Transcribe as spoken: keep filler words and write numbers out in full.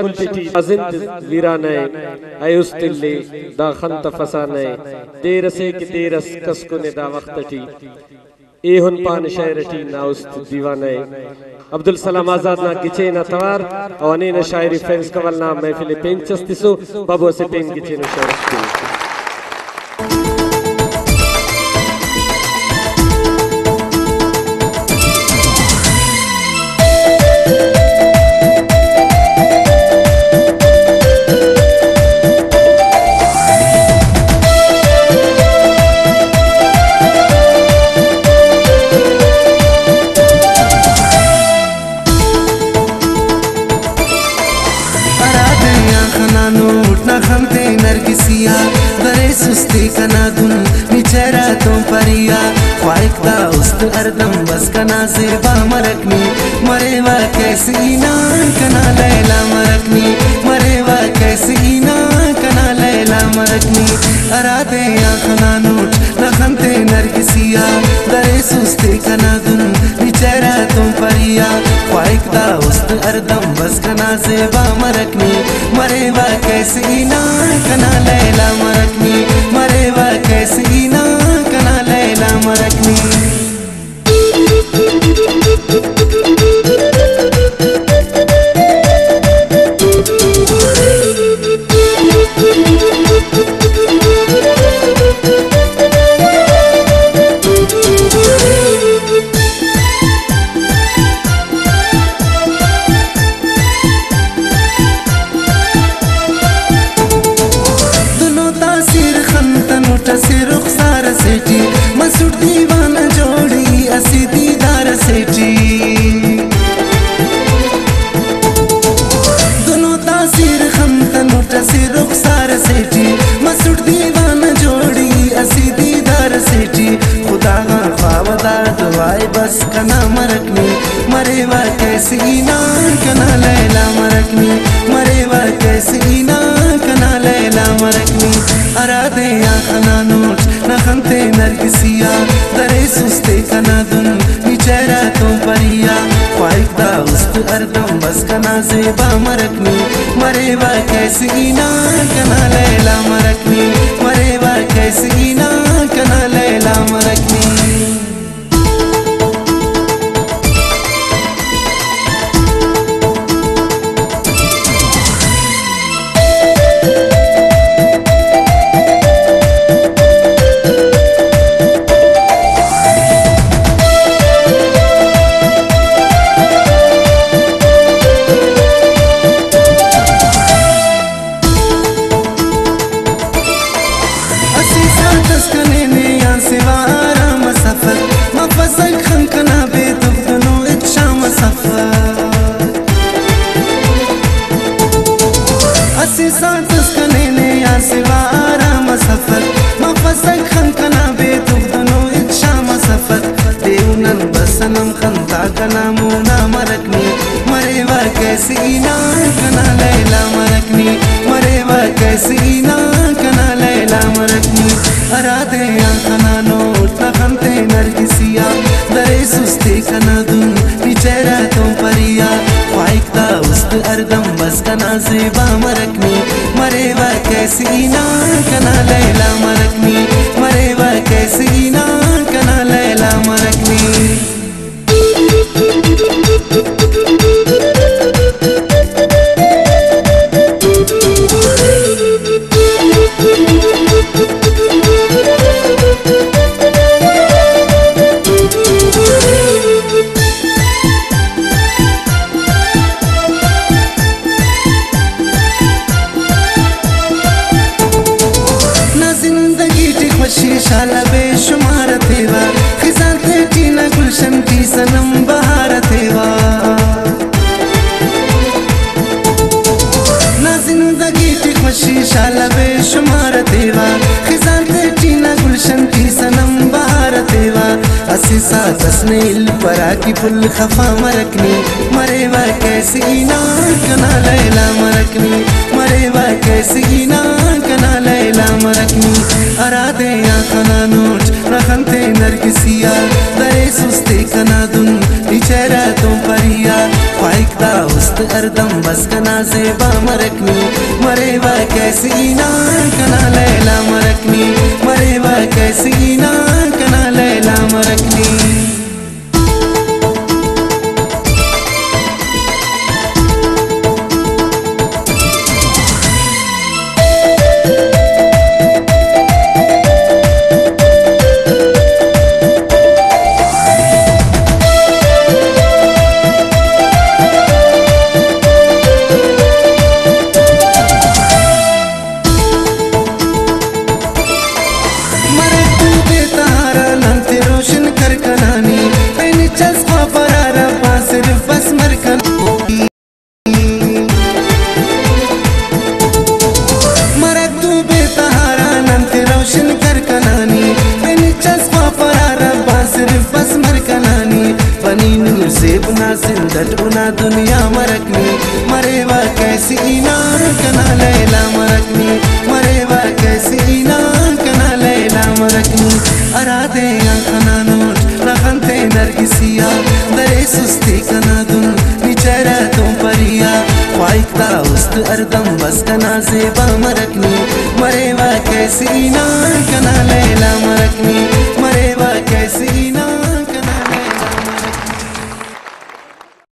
अजिंद वीराने आयुस्तिल्ले दा खंत फसाने देरसे के देरस कसकुने दा वक्तटी एहुन पान शायरटी नाउस्त दीवाने अब्दुल सलाम आजाद ना किचे ना तवार और ने शायरी फैंस कवल ना महफिल पेंचस्तिसो बाबू से पेन किचे न शायरी सुस्ती कना दुन निचरा तो परिया ख्वाइकदा उस्त अर्दम बस कना जेबा मरकनी मरेवा कैसी ना कना लैला मरकनी मरेवा कैसी ना कना लैला मरकनी अरादे आखना नोट नखनते नरगिसिया दरे सुस्ती कना दुन निचरा तो परिया ख्वाइकदा उस्त अर्दम बस कना जेबा मरकनी मरेवा कैसी ना कना लैला मरकनी मरेवा कैसी ना कना लैला मरकनी मसूद दीवाना जोड़ी असी दीदार सेठी दोनों तासीर खमतन उठसी रुखसार सेठी मसूद दीवाना जोड़ी असी दीदार सेठी खुदा ख्वावदा दुआए बस कना मरकनी मरेवा कैसी ना कना लैला मरकनी मरेवा कैसी ना कना लैला मरकनी अरादे आखना नोट नखनते नरगिसिया दरे सुस्ते कना दुन निचरा तो परिया ख्वाइकदा उस्त अर्दम बस कना जेबा मरकनी मरेवा कैसी ना कना लैला मरकनी मरेवा कैसी ना कना लैला मरकनी कना मुना मरकनी मरेवा कैसी ना कना लैला मरकनी मरेवा कैसी ना कना लैला मरकनी अरादे आखना नोट नखनते नरगिसिया दरे सुस्ती कना दुन निचरा तो परिया ख्वाइकदा उस्त अर्दम बस कना जेबा मरकनी मरेवा कैसी ना कना लैला मरकनी मरेवा कैसी ना कना लैला मरकनी शाला बेशुमार थेवा खिजान तेटी न गुलशन की सनम बहार थेवा ना जिंदगी की खुशी शाला बेशुमार थेवा खिजान तेटी न गुलशन की सनम बहार थेवा असी साथ असने इल परा की फुल खफा मरकनी मरेवा कैसी ना कना लैला मरकनी मरेवा कैसी ना कना लैला मरकनी अरादे आखना नोट नखनते नरगिसिया दरे सुस्ते कना दुन निचरा तो परिया ख्वाइकदा उस्त अरदम बस कना जेबा मरकनी मरेवा कैसी ना कना लैला मरकनी मरेवा कैसी ना कना लैला मरकनी दटना दुनिया मरकनी मरेवा कैसी ना कना लैला मरकनी मरेवा कैसी ना कना लैला मरकनी अरादे आखना नोट रखनते नरगिसिया दरे सुस्ती कना दुन निचरा तुम परिया ख्वाइकता उस्त अरदम बस कना जेबा मरकनी मरेवा कैसी ना कना लैला मरकनी